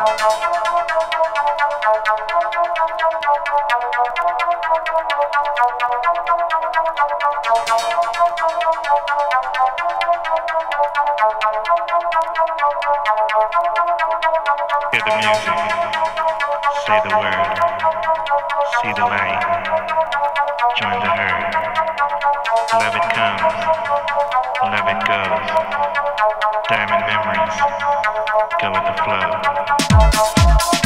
Hear the music, say the word, see the light, join the herd. Love it comes, love it goes. Diamond memories, go with the flow.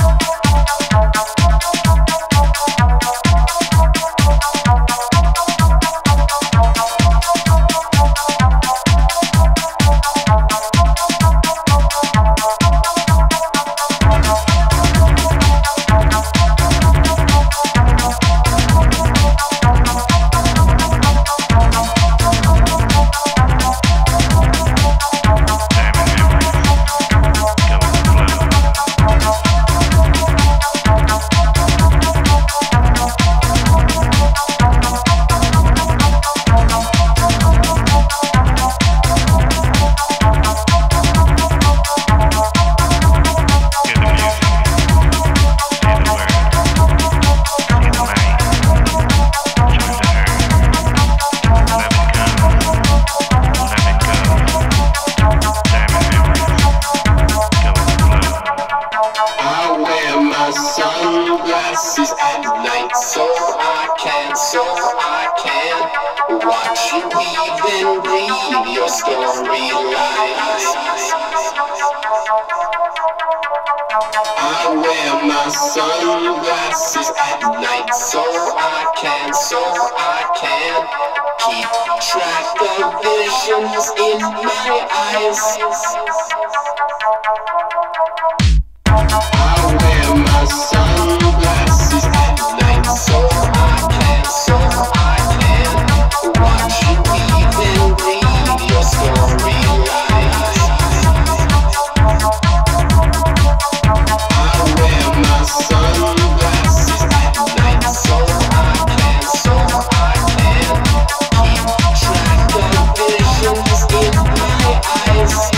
Sunglasses at night so I can watch you weave and read your storylines. I wear my sunglasses at night so I can keep track of visions in my eyes. I wear my sunglasses at night so I can watch you weave and read your storylines. I wear my sunglasses at night so I can keep track of visions in my eyes.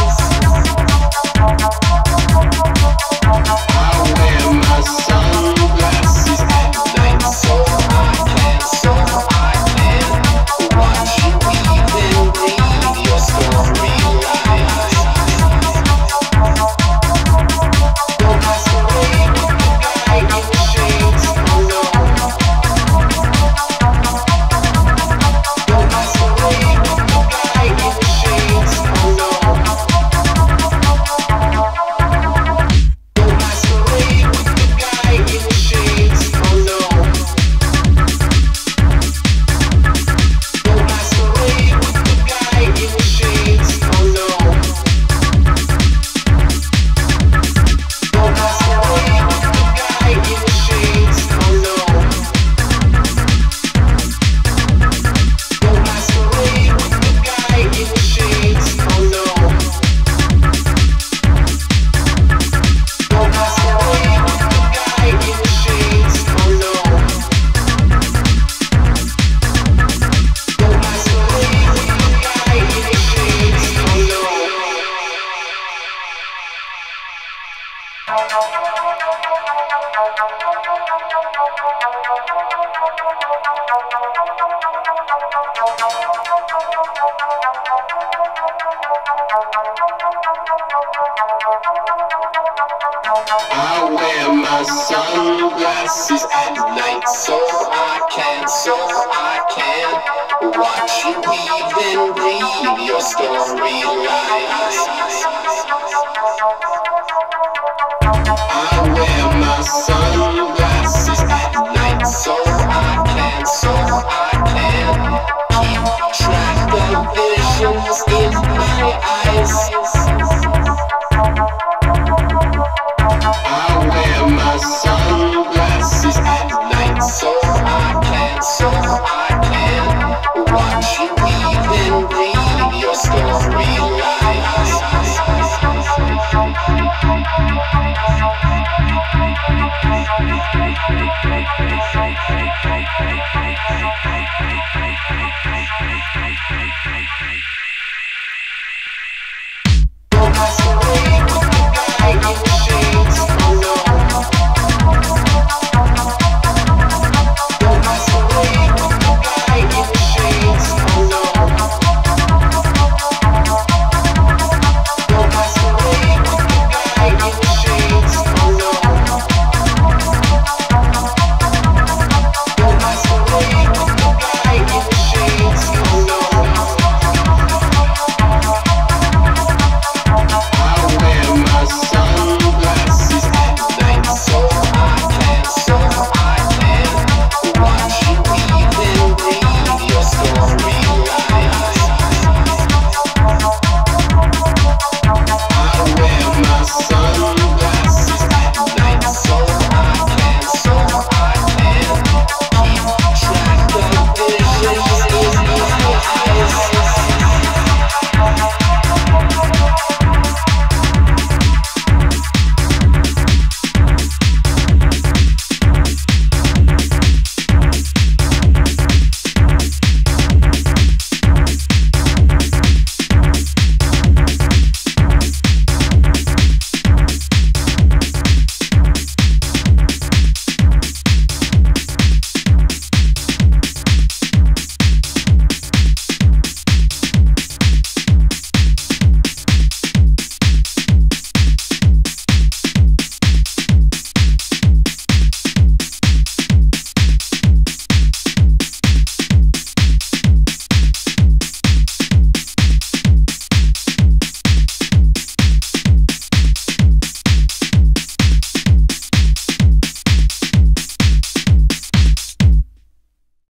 I wear my sunglasses at night so I can watch you weave and read your storylines. I wear my sunglasses